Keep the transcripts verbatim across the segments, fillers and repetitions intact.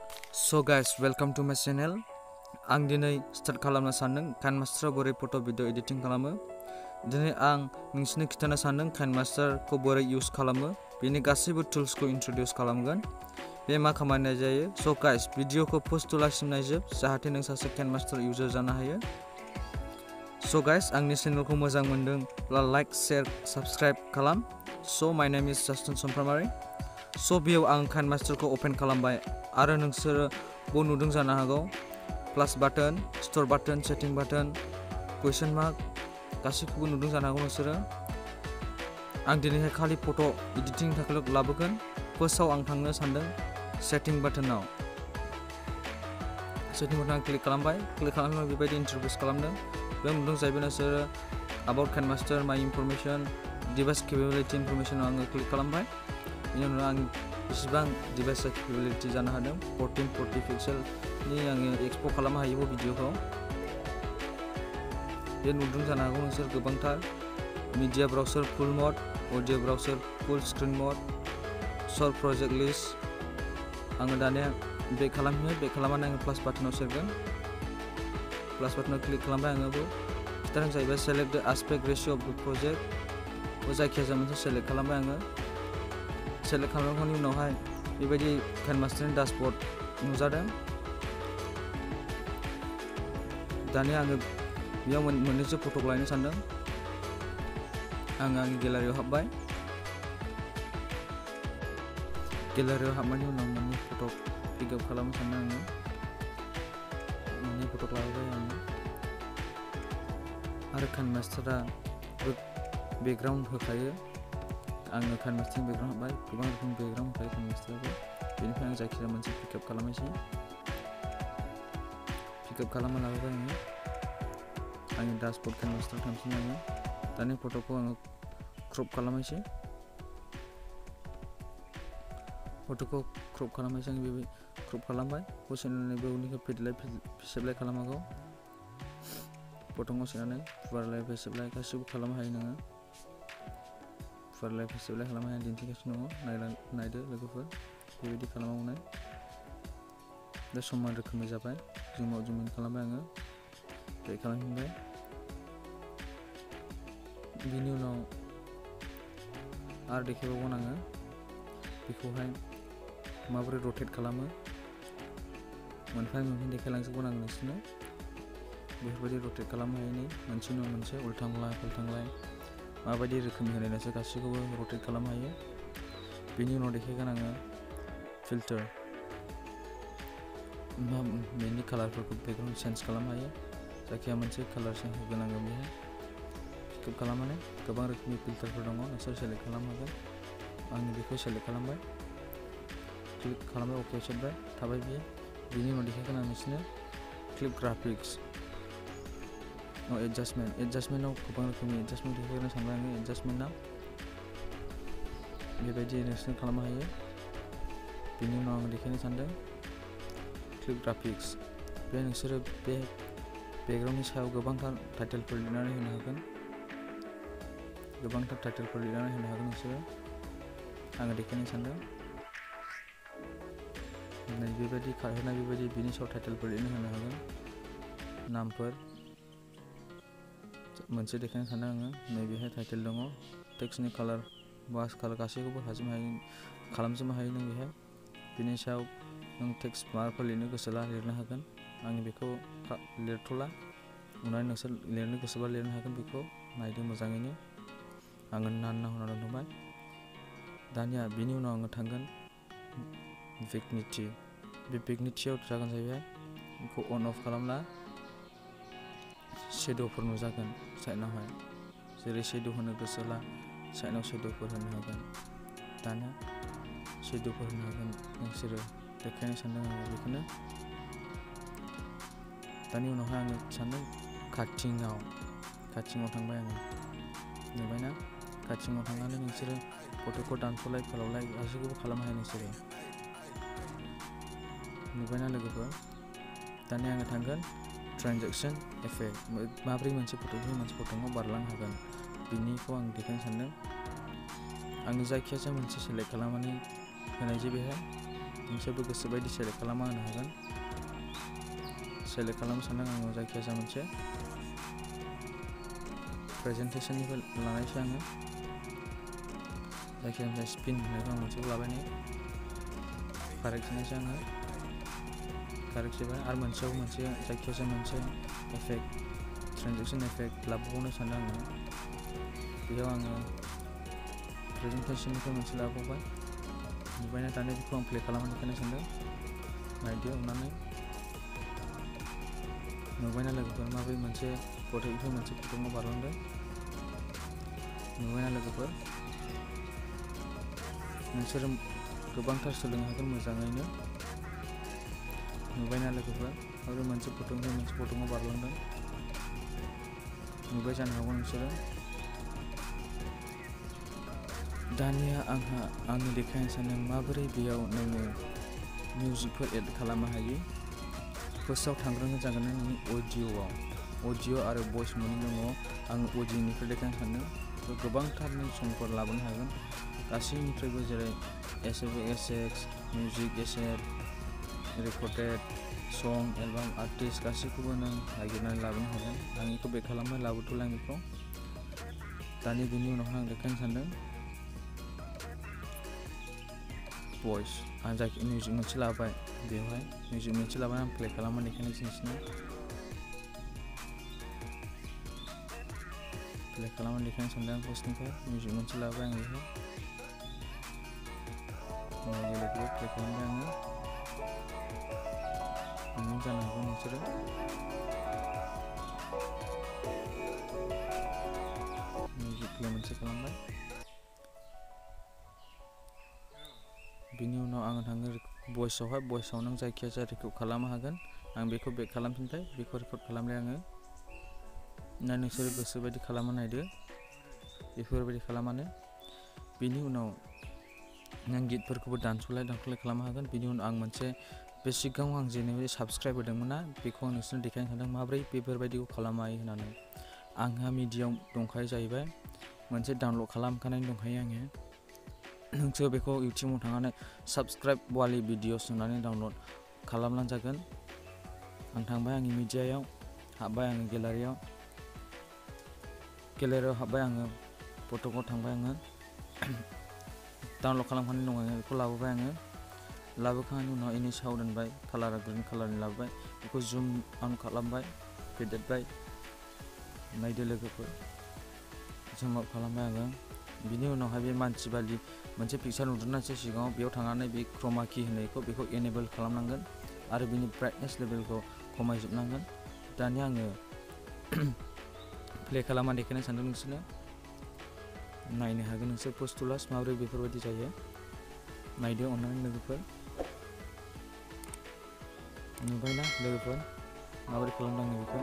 So guys, welcome to my channel. आं दिनै start खालामनो सानदों काइनमास्टाराव बोरै फट' भिडिअ एडिटिं खालामो। दिनै आं नोंसिनो खिथानो सानदों काइनमास्टारखौ बोरै इउज खालामो, बेनि गासैबो टुल्सखौ इन्ट्रोडिउस खालामगोन। बे मा खामानिया जायो। स' गाइस, भिडिअखौ फर्स्ट टु लास्टसिम नायजोब जाहाथे नों सासे काइनमास्टार इउजार जानो हायो। स' गाइस, आंनि चेनेलखौ मोजां मोनदोंब्ला लाइक, शेयार, साबस्क्राइब खालाम। स' माय नेम इज जास्टिन समफ्रामारि। स' बेयाव आं काइनमास्टारखौ अपेन खालामबाय आरो नोंसोरो बो नुदों जानो हागौ प्लास बाटन, स्टोर बाटन, सेटिं बाटन, कुवेश्चन मार्क गासैखौबो नुदों जानो हागौ नोंसोरो। आं दिनैहाय खालि फट' एडिटिंनि थाखाय लाबोगोन। फार्स्टआव आं थांनो सानदों सेटिं बाटनाव। सेटिं बाटनाव क्लिक खालामबाय। क्लिक खालामनानै बेबायदि इन्ट्रोडिउस खालामदों। बेयाव नुदों जाहैबाय नोंसोरो अबाउट काइनमास्टार, माय इनफरमेशन, डिभाइस केपेबिलिटि इनफरमेशनाव आङो क्लिक खालामबाय। बेनि उनाव आं बेसेबां डिभाइस केपेबिलिटि जानो हादों फर्टिन फर्टि पिक्सेलनि आङो एक्सप' खालामनो हायो भिडिअखौ। बे नुदों जानो हागौ नोंसोर गोबांथार media browser full mode, audio browser full screen mode, sort project list. आङो दानिया बेक खालामनो बेक खालामनानै आङो प्लास बाटनाव सेरगोन। प्लास बाटनाव क्लिक खालामबाय। आङो खिथादों जाहैबाय select the aspect ratio of the project. जायखिजाया मोनसे सेलेक्ट खालामबाय आङो। सेलेक्ट खालामखांनायनि उनावहाय बेबायदि काइनमास्टारनि डासबर्ड नुजादों। दानिया आङो बेयाव मोननैसो फट'खौ लायनो सानदों। आङो आंनि गेलारियाव हाबबाय। गेलारियाव हाबनायनि उनाव मोननै फट' पिकआप खालामनो सानदों आङो। मोननै फट' लाबोबाय आङो। आरो काइनमास्टारा बेकग्राउन्ड होखायो। आङो काइनमास्टारनि बेकग्राउन्ड हाबबाय। गोबां रोखोमनि बेकग्राउन्ड होखायो काइनमास्टाराबो। बेनिफ्राय आं जायखिजाया मोनसे पिकआप खालामनोसै। पिकआप खालामना लाबोबाय आङो। आंनि डासबर्ड काइनमास्टाराव थांसै आङो। दानि फट'खौ आङो क्रप खालामनोसै। फट'खौ क्रप खालामनोसै आं बेबायदि क्रप खालामबाय। होसोनानै बेवनिखौ फेदेरलाय फिसेबलाय खालामनांगौ। बटनाव सोनानै फुवारलाय फेसेबलाय गासिबो खालामनो हायो नोङो। फुवारलाय फेसेबलाय खालामनो हायो दिन्थिगासिनो दङ। नायदो लोगोफोर बेबायदि खालामनानै दा समान रोखोमनि जाबाय। जुम आउट जुम इन खालामबाय आङो। बेक खालामफिनबाय। बिनि उनाव आरो देखायबावगोन आङो बेखौहाय माबोरै रटेट खालामो। मोनफा मोनफा देखायलांजोबगोन आं नोंसोरनो। बेफोरबायदि रटेट खालामनो हायो। मोनसे उनाव मोनसे उल्थांलाय फाल्थांलाय माबायदि रोखोमनि होनाय नोंसोर गासैखौबो रटेट खालामनो हायो। बेनि उनाव देखायगोन आङो फिल्टार। बेनि कालारफोरखौ बेकग्राउन्ड चेन्ज खालामनो हायो। जायखिया मोनसे कालार चेन्ज होगोन आङो बेहाय। पिकआप खालामनानै गोबां रोखोमनि फिल्टारफोर दङ नोंसोर सेलेक्ट खालामनो हागोन। आङो बेखौ सेलेक्ट खालामबाय। क्लिक खालामबाय अके सेरबाय थाबाय बियो। बिनि उनाव देखायगोन आं नोंसोरनो क्लिप ग्राफिक्स एडजास्टमेन्ट। एडजास्टमेन्टआव गोबां रोखोमनि एडजास्टमेन्ट देखायनो सानबाय आङो। एडजास्टमेन्टआव बेबायदि नोंसोर खालामनो हायो। बिनि उनाव आं देखायनो सानदों क्लिप ग्राफिक्स। बे नोंसोरो बे बेकग्राउन्डनि सायाव गोबांथार टाइटेलफोर लिरनानै होनो हागोन। गोबांथार टाइटेलफोर लिरनानै होनो हागोन नोंसोरो। आङो देखायनो सानदों नै बेबायदि खारहोनाय बेबायदि बिनि सायाव टाइटेलफोर लिरनो होनो हागोन। नामफोर मोनसे देखायनो सानदों आङो। नैबेहाय टाइटेल दङ। टेक्सटनि कालार बास कालार गासैखौबो हाजोबनो हायो खालामजोबनो हायो नों बेहाय। बिनि सायाव नों टेक्स्ट माबाफोर लिरनो गोसोला लिरनो हागोन। आं बेखौ लिरथ'ला। उनाव नोंसोर लिरनो गोसोबा लिरनो हागोन। बेखौ नायदो मोजाङैनो। आङो नानना होना दोनबाय। दानिया बिनि उनाव आङो थांगोन भिग्निटि। बे भिग्निटियाव जागोन जाहैबाय बेखौ अन अफ खालामला शेड'फोर नुजागोन साइडनावहाय। जेरै शेड' होनो गोसोला साइडनाव शेड'फोर होनो हागोन। दानिया शेड'फोर होनो हागोन नोंसोरो। देखायनो सानदों आङो बेखौनो। दानि उनावहाय आङो सानदों काटिंआव काटिंआव थांबाय आङो। नुबायना काटिंआव थांनानै नोंसोरो फट'खौ दानस'लाय फोलावलाय गासैखौबो खालामनो हायो नोंसोरो। नुबायना लोगोफोर। दानिया आङो थांगोन ट्रान्जेक्सन इफेक्ट। माब्रै मोनसे फट'निफ्राय मोनसे फट'आव बारलांनो हागोन बिनिखौ आं देखायनो सानदों। आङो जायखिजाया मोनसे सेलेक्ट खालामनानै होनायसै बेहाय। नोंसोरबो गोसो बायदि सेलेक्ट खालामना होनो हागोन। सेलेक्ट खालामनो सानदों आङो जायखिजाया मोनसे प्रेजेन्टेसननिफ्राय लानायसै आङो जायखिजाया मोनसे स्पिन होननायखौ आं मोनसेखौ लाबाय कारेक्ट होनायसै आङो कारेक्ट जाबाय आरो मोनसेयाव मोनसे जायखिजाया मोनसे एफेक्ट ट्रेनजेक्सन एफेक्ट लाबोबावनो सानदों आङो बेयाव आङो प्रेजेन्टेसननिफ्राय मोनसे लाबावबाय नुबायना दानि बेखौ आं प्ले खालामनानै देखायनो सानदों नायदो अननानै नुबायना लोगोफोर माबोरै मोनसे फट'निफ्राय मोनसे फट'आव बारलांदों नुबायना लोगोफोर नोंसोर गोबांथार सोलोंनो हागोन मोजाङैनो नुबायना लोगोफोर माबोरै मोनसे फट'निफ्राय मोनसे फट'आव बारलांदों नुबाय जानो हागौ नोंसोरो दानिया आंहा आंनि देखायनो सानदों माबोरै बेयाव नोङो मिउजिकफोर एड खालामनो हायो फार्स्टआव थांग्रोनो जागोन नोंनि अडिय'आव अडिय' आरो भइस मोननै दङ आं अडिय'निफ्राय देखायनो सानदों गोबांथार नों समफोर लाबोनो हागोन गासैनिफ्रायबो जेरै S S X music asset recorded song album artist गासैखौबो नों नागिरनानै लाबोनो हागोन आं बेखौ बेक खालामबाय लाबोथ'ला आं बेखौ दानि बेनि उनावहाय आं देखायनो सानदों भइस आं जायखि मिउजिक मोनसे लाबाय बेवहाय मिउजिक मोनसे लाबाय आं प्ले खालामनानै देखायनोसै नोंसिनो प्ले खालामनानै देखायनो सानदों आं फार्स्टनिफ्राय मिउजिक मोनसे लाबाय आं बेवहाय गेलेगिरि प्ले खालामबाय आङो नुनो जानो हागौ नोंसोरो मिउजिक प्ले मोनसे खालामबाय बिनि उनाव आङो थाङो भइसआवहाय भइसआव नों जायखिजाया रेकर्ड खालामनो हागोन आं बेखौ बेक खालामफिनबाय बेखौ रेकर्ड खालामबाय आङो ना नोंसोरो गोसो बायदि खालामना नायदो बेफोरबायदि खालामनानै बिनि उनाव नों गिटफोरखौबो दानस'लाय दानस'लाय खालामनो हागोन बिनि उनाव आं मोनसे बे सिगाङाव आं जेनेबा साबस्क्राइब होदोंमोन ना बेखौ आं नोंसोरनो देखायनो सानदों माबोरै बेफोरबायदिखौ खालामनो हायो होननानै आंहा मिडियाम दंखायो जाहैबाय मोनसे डाउनलड खालामखानाय दंखायो आङो नोंसोर बेखौ इउटिउबाव थांनानै साबस्क्राइब वालि भिडिअस होननानै डाउनलड खालामनानै जागोन आं थांबाय आंनि मिडियायाव हाबबाय आङो गेलारियाव गेलारियाव हाबबाय आङो फट'खौ थांबाय आङो डाउनलड खालामखानाय दं आङो बेखौ लाबोबाय आङो लाबोखांनायनि उनाव इनि सायाव दोनबाय कालारा ग्रिन कालारनि लाबोबाय बेखौ जुम आउट खालामबाय फेदेरबाय नायदो लोगोफोर जुम आउट खालामबाय आङो बिनि उनावहाय बे मानसि बायदि मोनसे पिक्सार नुदोंनासो सिगाङाव बेयाव थांनानै बे क्रमा की होननायखौ बेखौ एनेबल खालामनांगोन आरो बिनि ब्राइटनेस लेभेलखौ खमायजोबनांगोन दानिया आङो प्ले खालामना देखायनो सानदों नोंसोरनो नायनो हागोन नोंसोर पस्टुलास माबोरै बेफोरबायदि जायो नायदो अननानै लोगोफोर नुबायना लोगोफोर माबोरै खालामदों आङो बेखौ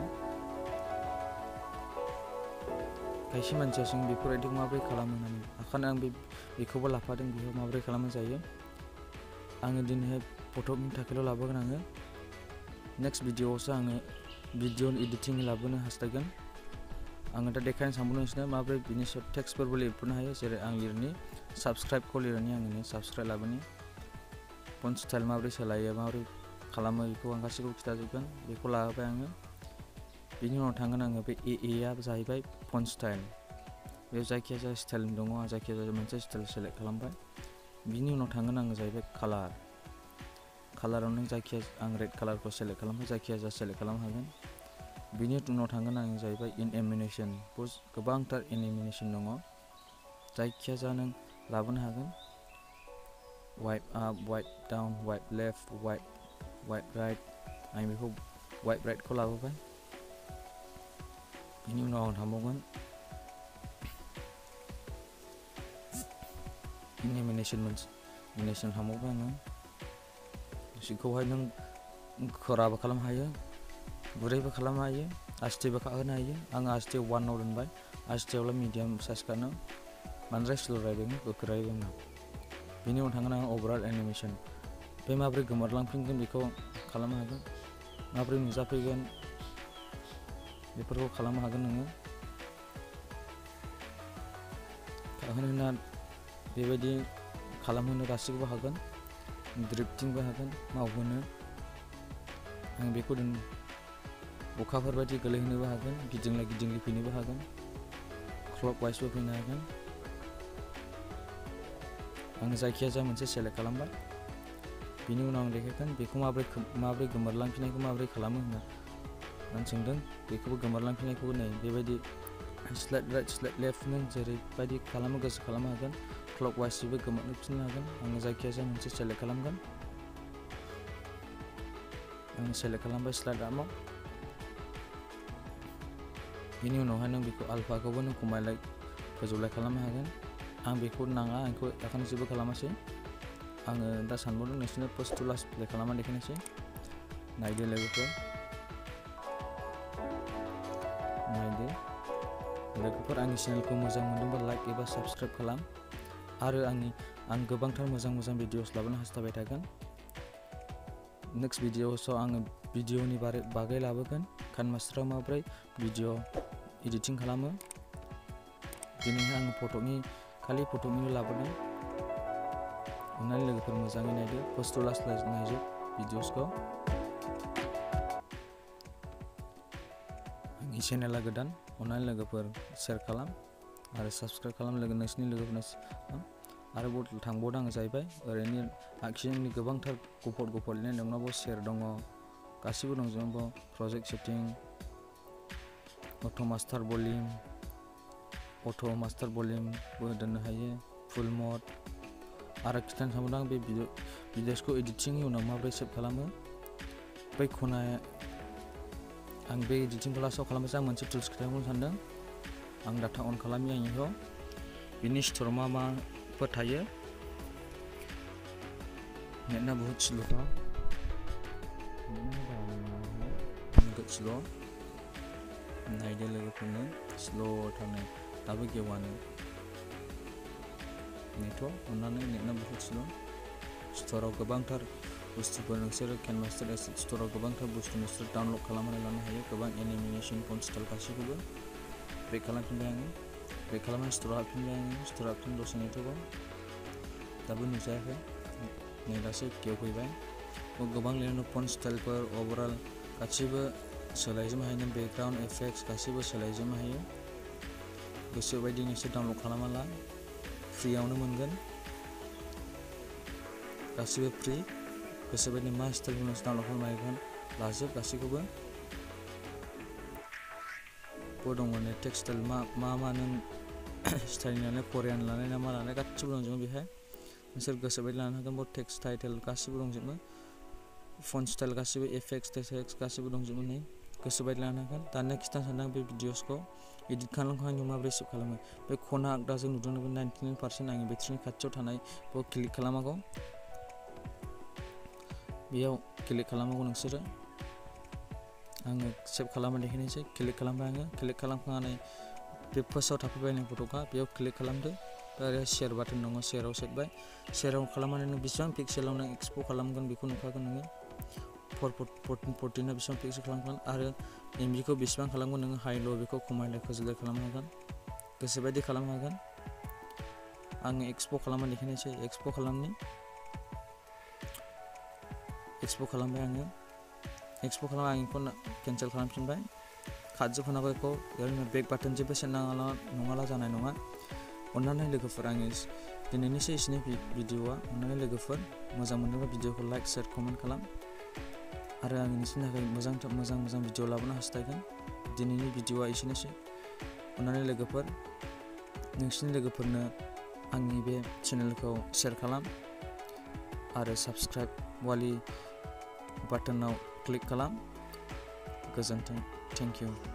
खायसे मानसिया सों बेफोरबायदिखौ माबोरै खालामो होननानै ओंखायनो आं बे बेखौबो लाफादों बेखौ माबोरै खालामनाय जायो आङो दिनैहाय फट'नि थाखायल' लाबोगोन आङो नेक्स्ट भिडिअआवसो आङो भिडिअ एडिटिं लाबोनो हास्थायगोन आङो दा देखायनो सानबावदों नोंसोरनो माबोरै बिनि सायाव टेक्सटफोरबो लिरफिननो हायो जेरै आं लिरनि साबस्क्राइबखौ लिरनि आङो साबस्क्राइब लाबोनि फन्ट स्टाइल माबोरै सोलायो माबोरै खालामो बेखौ आं गासैखौबो खिथाजोबगोन बेखौ लाबोबाय आङो बिनि उनाव थांगोन आङो बे ए एआ जाहैबाय फन्ट स्टाइल बेयाव जायखिजाया स्टाइल दङ आं जायखिजाया मोनसे स्टाइल सेलेक्ट खालामबाय बिनि उनाव थांगोन आङो जाहैबाय कालार कालाराव नों जायखिजाया आं रेड कालारखौ सेलेक्ट खालामबाय जायखिजाया सेलेक्ट खालामनो हागोन बिनि उनाव थांगोन आं जाहैबाय इन एनिमेशन गोबांथार एनिमेशन दङ जायखिजाया नों लाबोनो हागोन wipe up wipe down wipe left wipe wipe right आं बेखौ वाइप राइटखौ लाबोबाय बिनि उनाव आं थांबावगोन एनिमेशन मोनसे एनिमेशन थांबावबाय आङो सिखौहाय नों खराबो खालामनो हायो गुरैबो खालामनो हायो आस्टेबो खाहोनो हायो आङो आस्टे वानाव दोनबाय आस्टेयावलाय मिडियाम साइज खानो बांद्राय स्ल' रायदों गोख्रैबो आंना बिनि उनाव थांगोन आं अभारअल एनिमेशन बे माबोरै गोमोरलांफिनगोन बेखौ खालामनो हागोन माबोरै नुजाफैगोन बेफोरखौ खालामनो हागोन नोङो खाहोनो बेबायदि खालामहोनो गासैखौबो हागोन ड्रिफ्टिंबो हागोन मावहोनो आं बेखौ दोन अखाफोर बायदि गोलैहोनोबो हागोन गिदिंला गिदिंलि फैनोबो हागोन क्लकवाइसबो फैनो हागोन आं जायखिजाया मोनसे सेलेक्ट खालामबाय बिनि उनाव आं देखायगोन बेखौ माबोरै माबोरै गोमोरलांफिननायखौ माबोरै खालामो होनना आं सोंदों बेखौबो गोमोरलांफिननायखौबो नै बेबायदि स्लाइड राइट स्लाइड लेफ्ट नों जेरैबायदि खालामो गोसो खालामनो हागोन क्लकवाइसबो गोमोरफिननो हागोन आङो जायखिजाया मोनसे सेलेक्ट खालामगोन आं सेलेक्ट खालामबाय स्लाइड आर्माव बिनि उनावहाय नों बेखौ आल्फाखौबो नों खमायलाय फोजौलाय खालामनो हागोन आं बेखौ नाङा आंखौ एखौनो जेबो खालामासै आङो दा सानबावदों नोंसोरनो पोस्ट टु लास्ट प्ले खालामना देखायनोसै नायदो लोगोफोर नायदो लोगोफोर आंनि चेनेलखौ मोजां मोनदोंबा लाइक एबा साबस्क्राइब खालाम आरो आंनि आं गोबांथार मोजां मोजां भिडिअस लाबोनो हास्थायबाय थागोन नेक्स्ट भिडिअसआव आङो भिडिअनि बारै बागै लाबोगोन काइनमास्टारा माबोरै भिडिअ एडिटिं खालामो दिनैहाय आङो फट'नि खालि फट'निल' लाबोदों अन्नानै लोगोफोर मोजाङै नायदो पोस्ट टु लास्ट नायजोब भिडिअसखौ आंनि चेनेला गोदान अन्नानै लोगोफोर शेयार खालाम आरो साबस्क्राइब खालाम लोगो नोंसिनि लोगोफोरनो आरो बटल थांबावदों आं जाहैबाय ओरैनो आखिजोंनि गोबांथार गफर गफर लिरनाय दंनाबो शेयार दङ गासिबो दंजोबो project setting auto' master volume auto' master भलिउमबो दोननो हायो फुल मड आरो खिथानो सानबावदों आं बे भिडिअसखौ एडिटिंनि उनाव माबोरै सेभ खालामो बै खनाया आं बे एडिटिंखौ लास्टआव खालामनोसै आं मोनसे टुल्स खिथानो सानदों आं डाटा अन खालामि आं इखौ बिनि स्ट'राव मा माफोर थायो नेटना बहुत स्ल'खा बहुत स्ल' नायदो लोगोफोरनो स्ल' थांनाय दाबो गेवानो नेट' अन्नानै नेटना बहुत स्ल' स्ट'राव गोबांथार बुस्थुफोर नोंसोरो काइनमास्टार एसेट स्ट'राव गोबांथार बुस्थु नोंसोरो डाउनल'ड खालामनानै लानो हायो गोबां एनिमेशन फन स्टाइल गासैखौबो बेक खालामफिनबाय आङो बेक खालामनानै स्ट'राव हाबफिनबाय आङो स्ट'राव हाबफिन दसे नेटवार्कआव दाबो नुजायाखै नै दासो गेवफैबाय गोबां लिरनो फन स्टाइलफोर अभारअल गासिबो सोलायजोबनो हायो नों बेकग्राउन्ड इफेक्ट्स गासिबो सोलायजोबनो हायो गोसो बायदि नोंसोर डाउनल'ड खालामना ला फ्रियावनो मोनगोन गासिबो फ्रि गोसो बायदि मा स्टाइलखौ नोंसोर डाउनल'ड खालामनो लाजोब गासैखौबो दङ नै टेक्स्ट स्टाइल मा मा मा नों स्टाइल लानाय करियान लानाय ना मा लानाय गासिबो दंजोबो बेहाय नोंसोर गोसो बायदि लानो हागोन बहुत टेक्स्ट टाइटेल गासिबो दंजोबो फन स्टाइल गासिबो इफेक्ट्स टेक्स्ट गासिबो दंजोबो नै गोसो बायदि लानो हागोन दानिया खिथानो सानदों बे भिडिअसखौ एडिट खालामखांनायनि उनाव माबोरै सेभ खालामो बे खना आगदाजों नुदोंबो नाइनटि नाइन पारसेन्ट आंनि बेटारिनि खाथियाव थानाय बेखौ क्लिक खालामनांगौ बेयाव क्लिक खालामनांगौ नोंसोरो आङो सेभ खालामना देखायनोसै क्लिक खालामबाय आङो क्लिक खालामखांनानै बे फार्स्टआव थाफैबाय नों फट'खा बेयाव क्लिक खालामदो आरो शेयार बाटन दङ शेयाराव सेरबाय शेयाराव खालामनानै नों बेसेबां पिक्सेलाव नों एक्सप' खालामगोन बेखौ नुखागोन नोङो फर फरटिन फरटिना बेसेबां पिक्सेल खालामगोन आरो एमबिखौ बेसेबां खालामगोन नोङो हाइ ल' बेखौ खमायलाय फोजोबलाय खालामनो हागोन गोसोबायदि खालामनो हागोन आङो एक्सप' खालामना देखायनोसै एक्सप' खालामनि एक्सप' खालामबाय आङो एक्सप' खालामना आं बेखौ केन्सेल खालामफिनबाय खाजोबखानांगौ बेखौ ओरैनो बेक बाटन जेबो सेन नाङाला नङाला जानाय नङा अन्नानै लोगोफोर आङो दिनैनिसो एसेनो भिडिअआ अन्नानै लोगोफोर मोजां मोनोबा भिडिअखौ लाइक शेयार कमेन्ट खालाम आरो आं नोंसोरनि थाखाय मोजां मोजां मोजां भिडिअ लाबोनो हास्थायगोन दिनैनि भिडिअआ एसेनोसै अन्नानै लोगोफोर नोंसोरनि लोगोफोरनो आंनि बे चेनेलखौ शेयार खालाम आरो साबस्क्राइब वाली बाटनाव क्लिक खालाम गोजोन्थों थेंक इउ